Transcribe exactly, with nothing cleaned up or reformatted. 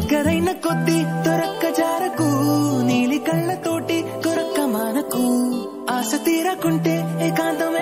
దగ్గరైన కొద్ది దొరక్క జారకు నీలి కళ్ళతోటి కొరక్క మానకు ఆశ తీరకుంటే ఏకాంతమే